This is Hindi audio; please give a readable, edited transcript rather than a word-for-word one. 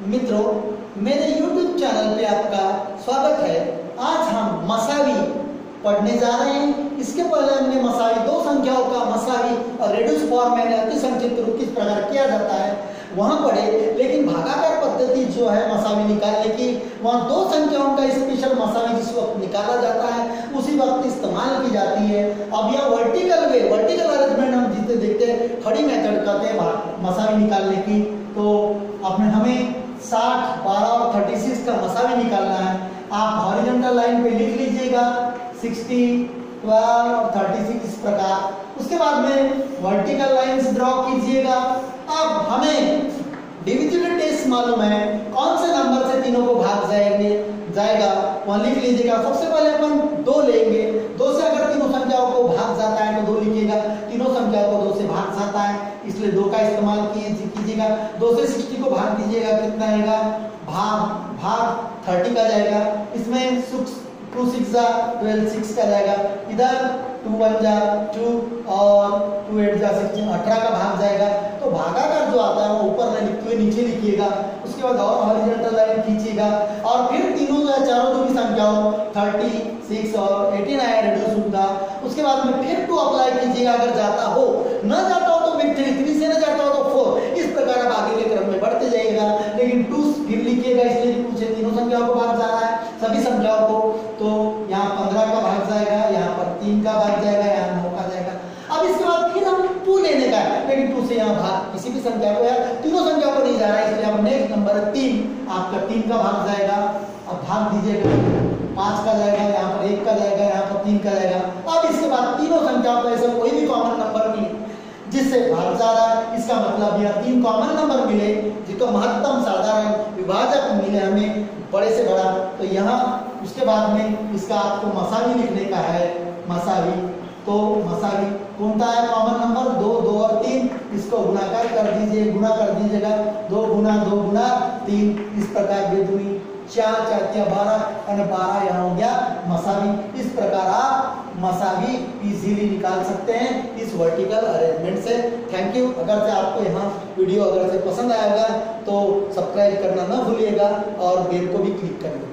मित्रों, मेरे YouTube चैनल पे आपका स्वागत है। आज हम मसावी पढ़ने जा रहे हैं। इसके पहले हमने मसावी दो संख्याओं का मसावी और रेड्यूस फॉर्म में अति संक्षिप्त रूप किस प्रकार किया जाता है वहां पढ़े, लेकिन भागाकार पद्धति जो है मसावी निकालने की, वहां दो संख्याओं का स्पेशल मसावी जिस वक्त निकाला जाता है उसी वक्त इस्तेमाल की जाती है। अब यह वर्टिकल अरेंजमेंट हम जिसे देखते हैं, खड़ी मेथड कहते हैं मसावी निकालने की। तो अपने हमें 60, 12 और 36 का मसावी निकालना है। आप हॉरिजॉन्टल लाइन पे लिख लीजिएगा 60, 12 और 36 इस प्रकार। उसके बाद में वर्टिकल लाइंस ड्रॉ कीजिएगा। अब हमें डिविजिबल टेस्ट मालूम है, कौन से नंबर से तीनों को भाग जाएगा वहां लिख लीजिएगा। सबसे पहले अपन 2 लेंगे। 2 से अगर तीनों संख्याओं को भाग जाता है तो 2 लिखिएगा। तीनों संख्याओं को 2 से भाग जाता है, इसलिए 2 का इस्तेमाल कीजिएगा। 2 से 60 को भाग दीजिएगा, कितना आएगा? भाग 30 का जाएगा। इसमें 2 6 जा 12 6 का जाएगा। इधर 2 1 जा 2 और 2 8 जा 16 18 का भाग जाएगा। तो भागाकार जो आता है वो ऊपर नहीं लिखते हुए नीचे लिखिएगा। उसके बाद और हॉरिजॉन्टल लाइन खींचिएगा और फिर तीनों या चारों की संख्याओं 36 और 18 आया रेड्यूस होगा। उसके बाद में फिर 2 अप्लाई कीजिएगा। अगर जाता हो, न जाता हो तो फिर 3 से न जाता हो तो 4। इस प्रकार आप आगे के क्रम में बढ़ते जाइएगा। लेकिन 2 फिर लिखिएगा, इसलिए पूछे तीनों संख्याओं को भाग जाना है, सभी संख्याओं को। तो यहाँ 15 का भाग जाएगा, यहाँ पर 3 का भाग जाएगा, यहाँ 9 का जाएगा। अब इसके बाद फिर हम 2 लेने का है, लेकिन 2 से यहाँ भाग किसी भी संख्या को या तीनों संख्याओं को नहीं जा रहा है, इसलिए अब नेक्स्ट नंबर है 3। आपका 3 का भाग जाएगा। अब भाग दीजिएगा, 5 का जाएगा, यहाँ पर 1 का जाएगा, यहाँ पर 3 का जाएगा। अब इसके बाद तीनों संख्याओं को ऐसा कोई भी कॉमन नंबर नहीं जिससे भाग जा रहा है, इसका मतलब यह 3 कॉमन नंबर मिले जिसको महत्तम साधारण विभाजक मिले हमें बड़े से बड़ा। तो यहाँ उसके बाद में इसका आपको मसावी लिखने का है। मसावी तो मसावी कौन सा है? कॉमन नंबर 2, 2 और 3। इसको गुणाकार कर दीजिए, गुणा कर दीजिएगा। 2 गुना 2 गुना 3, इस प्रकार 2 दूनी 4, 4 या 12 और 12 यहाँ हो गया मसावी। इस प्रकार आप मसावी इजीली निकाल सकते हैं इस वर्टिकल अरेंजमेंट से। Thank you. अगर से आपको यहाँ वीडियो अगर से पसंद आएगा तो सब्सक्राइब करना ना भूलिएगा और बेल को भी क्लिक कर दीजिएगा।